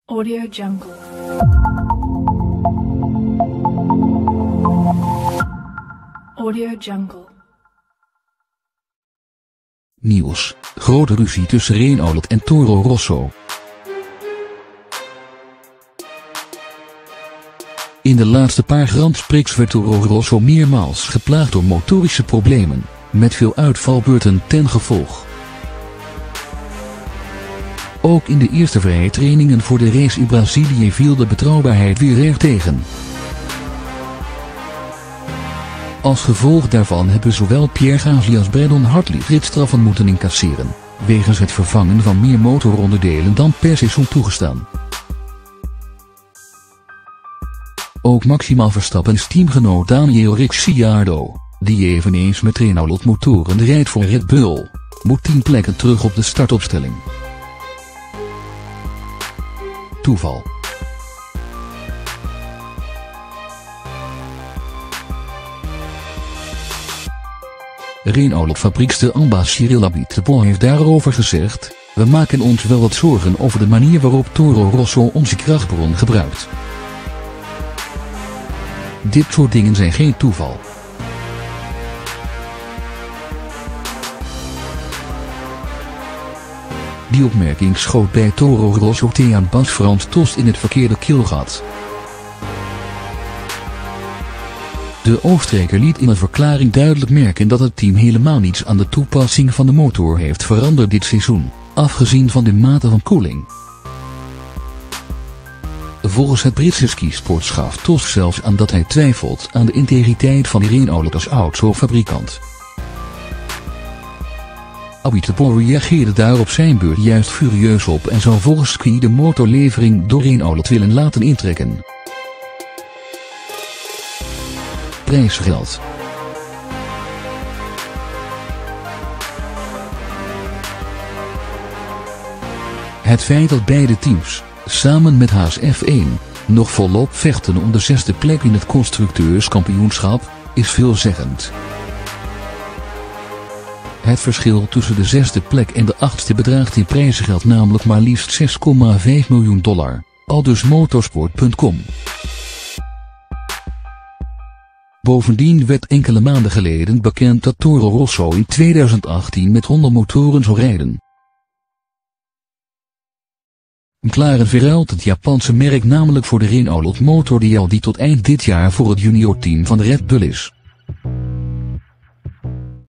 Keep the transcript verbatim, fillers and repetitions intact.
Audio Jungle. Audio Jungle. Nieuws. Grote ruzie tussen Renault en Toro Rosso. In de laatste paar Grand Prix werd Toro Rosso meermaals geplaagd door motorische problemen, met veel uitvalbeurten ten gevolg. Ook in de eerste vrije trainingen voor de race in Brazilië viel de betrouwbaarheid weer erg tegen. Als gevolg daarvan hebben zowel Pierre Gasly als Brandon Hartley gridstraffen moeten incasseren, wegens het vervangen van meer motoronderdelen dan per seizoen toegestaan. Ook Maximaal Verstappen's teamgenoot Daniel Ricciardo, die eveneens met Renault motoren rijdt voor Red Bull, moet tien plekken terug op de startopstelling. Toeval. Renault-fabriekste Amba Cyril Abiteboul heeft daarover gezegd: we maken ons wel wat zorgen over de manier waarop Toro Rosso onze krachtbron gebruikt. Dit soort dingen zijn geen toeval. Die opmerking schoot bij Toro Rosso Team Bas Frans Tost in het verkeerde keelgat. De Oostenrijker liet in een verklaring duidelijk merken dat het team helemaal niets aan de toepassing van de motor heeft veranderd dit seizoen, afgezien van de mate van koeling. Volgens het Britse skisport gaf Tost zelfs aan dat hij twijfelt aan de integriteit van Renault als autofabrikant. Abiteboul reageerde daar op zijn beurt juist furieus op en zou volgens Sky de motorlevering door Renault willen laten intrekken. Prijsgeld. Het feit dat beide teams, samen met Haas F één, nog volop vechten om de zesde plek in het constructeurskampioenschap, is veelzeggend. Het verschil tussen de zesde plek en de achtste bedraagt in prijzengeld namelijk maar liefst zes komma vijf miljoen dollar, aldus motorsport punt com. Bovendien werd enkele maanden geleden bekend dat Toro Rosso in tweeduizend achttien met Honda motoren zou rijden. McLaren verruilt het Japanse merk namelijk voor de Renault motor die al die tot eind dit jaar voor het juniorteam van de Red Bull is.